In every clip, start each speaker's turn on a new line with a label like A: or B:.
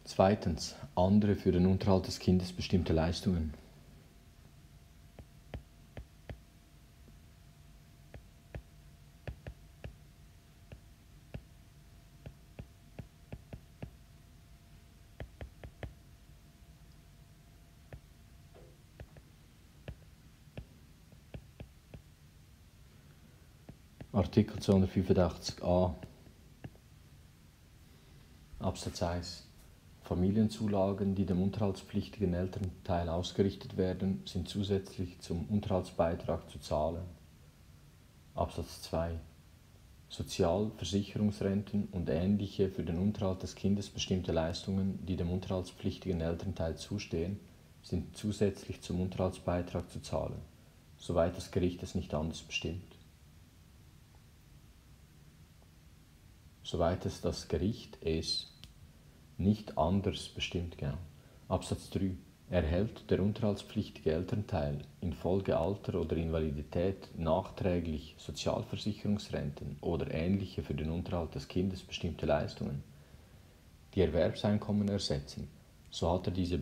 A: Zweitens, andere für den Unterhalt des Kindes bestimmte Leistungen. Artikel 285a Absatz 1 Familienzulagen, die dem unterhaltspflichtigen Elternteil ausgerichtet werden, sind zusätzlich zum Unterhaltsbeitrag zu zahlen. Absatz 2 Sozialversicherungsrenten und ähnliche für den Unterhalt des Kindes bestimmte Leistungen, die dem unterhaltspflichtigen Elternteil zustehen, sind zusätzlich zum Unterhaltsbeitrag zu zahlen, soweit das Gericht es nicht anders bestimmt. Soweit es das Gericht es nicht anders bestimmt, genau. Absatz 3. Erhält der unterhaltspflichtige Elternteil infolge Alter oder Invalidität nachträglich Sozialversicherungsrenten oder ähnliche für den Unterhalt des Kindes bestimmte Leistungen, die Erwerbseinkommen ersetzen, so hat er diese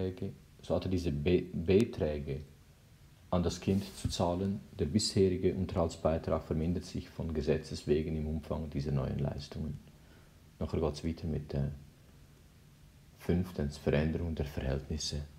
A: Beträge an das Kind zu zahlen. Der bisherige Unterhaltsbeitrag vermindert sich von Gesetzes wegen im Umfang dieser neuen Leistungen. Nachher geht es weiter mit 5. Veränderung der Verhältnisse.